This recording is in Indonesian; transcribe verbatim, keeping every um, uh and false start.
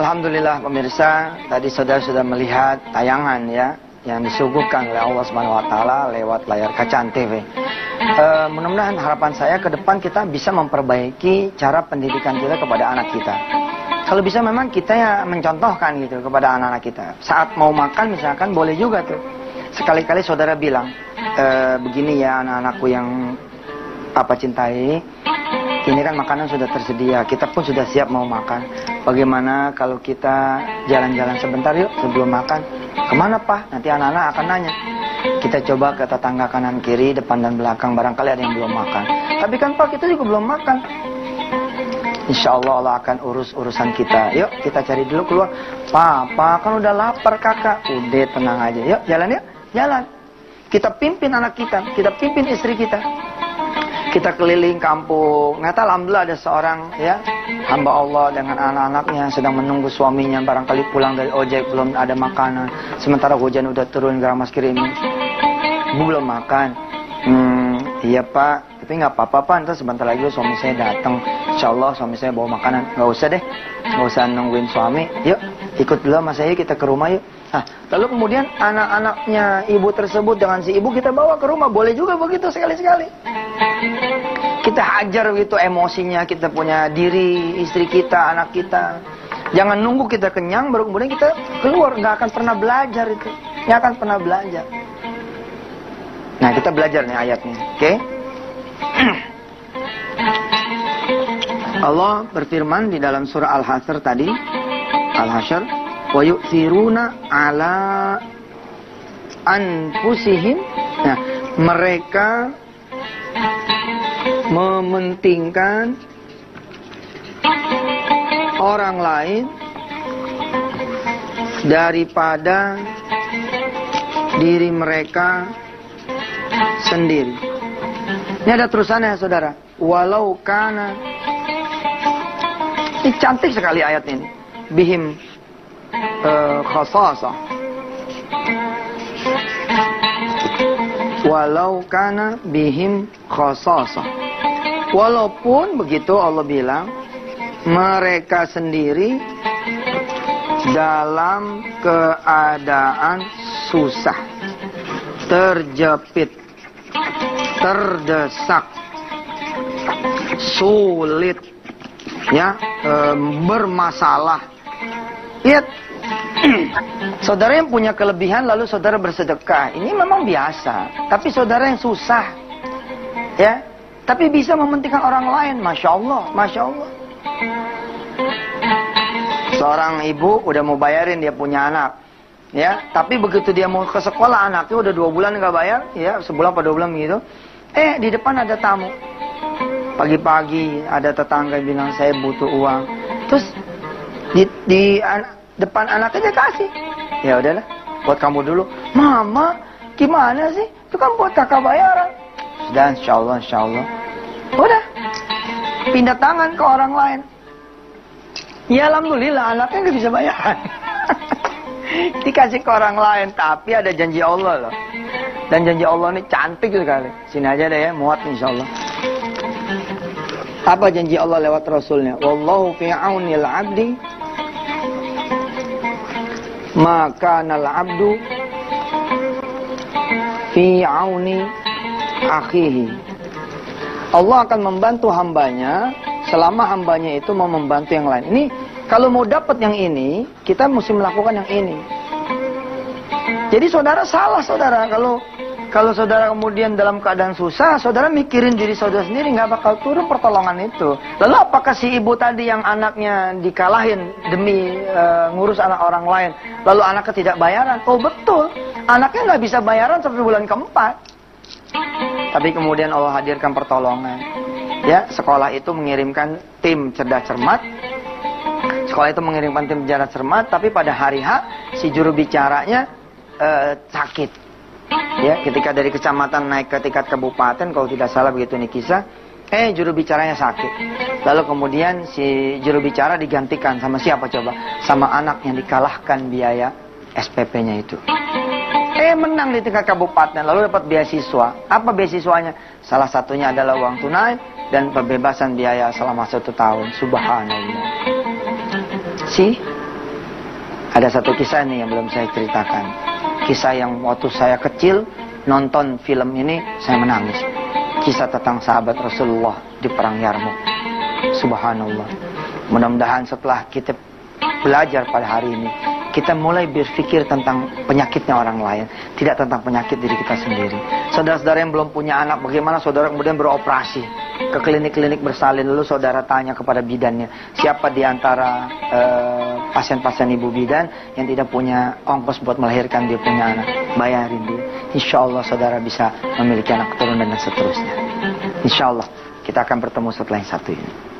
Alhamdulillah pemirsa, tadi saudara sudah melihat tayangan ya yang disuguhkan oleh Allah Subhanahu Wa Taala lewat layar kaca T V. E, mudah-mudahan harapan saya ke depan kita bisa memperbaiki cara pendidikan kita kepada anak kita. Kalau bisa memang kita ya mencontohkan gitu kepada anak-anak kita. Saat mau makan misalkan boleh juga tuh. Sekali-kali saudara bilang, e, begini ya anak-anakku yang Papa cintai, ini kan makanan sudah tersedia, kita pun sudah siap mau makan. Bagaimana kalau kita jalan-jalan sebentar yuk sebelum makan? Kemana Pak? Nanti anak-anak akan nanya. Kita coba ke tetangga kanan kiri, depan dan belakang, barangkali ada yang belum makan. Tapi kan Pak, kita juga belum makan. Insya Allah Allah akan urus urusan kita. Yuk kita cari dulu keluar. Papa kan udah lapar kakak. Udah tenang aja. Yuk jalan yuk, jalan. Kita pimpin anak kita, kita pimpin istri kita. Kita keliling kampung. Nggak tahu, alhamdulillah ada seorang ya hamba Allah dengan anak-anaknya sedang menunggu suaminya, barangkali pulang dari ojek belum ada makanan. Sementara hujan udah turun geramas kirimis. Bu belum makan. Hmm, iya Pak, tapi nggak apa-apa Pak. Ntar sebentar lagi suami saya datang. Insya Allah suami saya bawa makanan. Nggak usah deh, nggak usah nungguin suami. Yuk ikut dulu sama saya, kita ke rumah yuk. Nah, lalu kemudian anak-anaknya ibu tersebut dengan si ibu kita bawa ke rumah. Boleh juga begitu sekali-sekali. Kita hajar begitu emosinya, kita punya diri, istri kita, anak kita. Jangan nunggu kita kenyang baru kemudian kita keluar. Nggak akan pernah belajar itu. Nggak akan pernah belajar. Nah, kita belajar nih ayatnya. Oke? Okay? Allah berfirman di dalam surah Al-Hasyr tadi. Al-Hasyr. Wa yu'thiruna ala anfusihim. Nah, mereka mementingkan orang lain daripada diri mereka sendiri. Ini ada terusannya saudara. Walau kana. Ini cantik sekali ayat ini. Bihim uh, khasasah. Walau kana bihim khasasah. Walaupun begitu Allah bilang mereka sendiri dalam keadaan susah, terjepit, terdesak, sulit, ya, e, bermasalah. Lihat, saudara yang punya kelebihan lalu saudara bersedekah, ini memang biasa. Tapi saudara yang susah, ya, tapi bisa mementingkan orang lain, masya Allah, masya Allah. Seorang ibu udah mau bayarin dia punya anak, ya, tapi begitu dia mau ke sekolah anaknya udah dua bulan nggak bayar, ya, sebulan atau dua bulan gitu. Eh di depan ada tamu, pagi-pagi ada tetangga yang bilang saya butuh uang, terus di, di an, depan anaknya dia kasih, ya udahlah, buat kamu dulu. Mama, gimana sih? Itu kan buat kakak bayaran. Dan insya Allah, insya Allah, udah pindah tangan ke orang lain. Ya alhamdulillah anaknya nggak bisa bayar. Dikasih ke orang lain, tapi ada janji Allah loh. Dan janji Allah ini cantik sekali. Sini aja deh ya, muat insya Allah. Apa janji Allah lewat Rasulnya? Wallahu fi aunil abdi maka nal abdu fi auni akhihi. Allah akan membantu hambanya selama hambanya itu mau membantu yang lain. Ini kalau mau dapat yang ini, kita mesti melakukan yang ini. Jadi saudara salah saudara kalau kalau saudara kemudian dalam keadaan susah, saudara mikirin diri saudara sendiri, nggak bakal turun pertolongan itu. Lalu apakah si ibu tadi yang anaknya dikalahin demi e, ngurus anak orang lain, lalu anaknya tidak bayaran? Oh betul, anaknya nggak bisa bayaran sampai bulan keempat. Tapi kemudian Allah hadirkan pertolongan. Ya, sekolah itu mengirimkan tim cerdas cermat. Sekolah itu mengirimkan tim cerdas cermat, tapi pada hari H si juru bicaranya e, sakit. Ya, ketika dari kecamatan naik ke tingkat kabupaten, kalau tidak salah begitu nih kisah, eh juru bicaranya sakit. Lalu kemudian si juru bicara digantikan sama siapa coba? Sama anak yang dikalahkan biaya S P P-nya itu. Eh menang di tingkat kabupaten, lalu dapat beasiswa. Apa beasiswanya? Salah satunya adalah uang tunai dan pembebasan biaya selama satu tahun. Subhanallah. Si Ada satu kisah nih yang belum saya ceritakan. Kisah yang waktu saya kecil nonton film ini saya menangis. Kisah tentang sahabat Rasulullah di perang Yarmuk. Subhanallah. Mudah-mudahan setelah kita belajar pada hari ini, kita mulai berpikir tentang penyakitnya orang lain, tidak tentang penyakit diri kita sendiri. Saudara-saudara yang belum punya anak, bagaimana saudara kemudian beroperasi ke klinik-klinik bersalin, lalu saudara tanya kepada bidannya, siapa di antara pasien-pasien uh, ibu bidan yang tidak punya ongkos buat melahirkan, dia punya anak, bayarin dia. Insya Allah saudara bisa memiliki anak keturunan dan seterusnya. Insya Allah kita akan bertemu setelah yang satu ini.